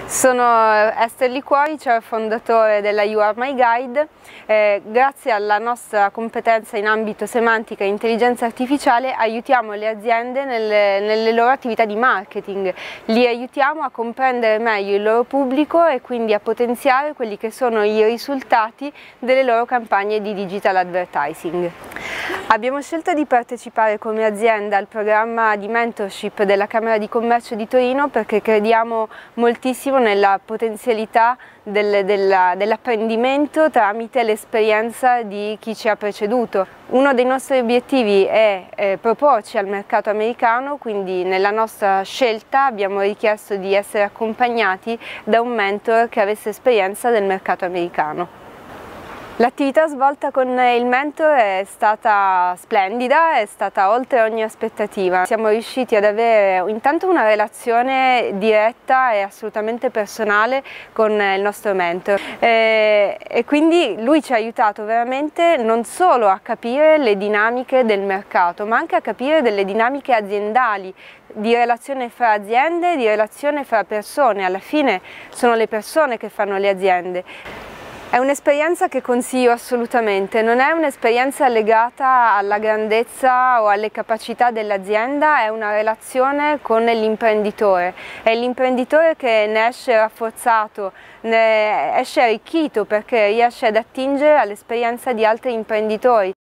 Sono Esther Liquori, cioè fondatore della You Are My Guide. Grazie alla nostra competenza in ambito semantica e intelligenza artificiale aiutiamo le aziende nelle loro attività di marketing, li aiutiamo a comprendere meglio il loro pubblico e quindi a potenziare quelli che sono i risultati delle loro campagne di digital advertising. Abbiamo scelto di partecipare come azienda al programma di mentorship della Camera di Commercio di Torino perché crediamo moltissimo nella potenzialità dell'apprendimento tramite l'esperienza di chi ci ha preceduto. Uno dei nostri obiettivi è proporci al mercato americano, quindi nella nostra scelta abbiamo richiesto di essere accompagnati da un mentor che avesse esperienza del mercato americano. L'attività svolta con il mentor è stata splendida, è stata oltre ogni aspettativa. Siamo riusciti ad avere intanto una relazione diretta e assolutamente personale con il nostro mentor e quindi lui ci ha aiutato veramente non solo a capire le dinamiche del mercato, ma anche a capire delle dinamiche aziendali, di relazione fra aziende, di relazione fra persone. Alla fine sono le persone che fanno le aziende. È un'esperienza che consiglio assolutamente, non è un'esperienza legata alla grandezza o alle capacità dell'azienda, è una relazione con l'imprenditore. È l'imprenditore che ne esce rafforzato, ne esce arricchito perché riesce ad attingere all'esperienza di altri imprenditori.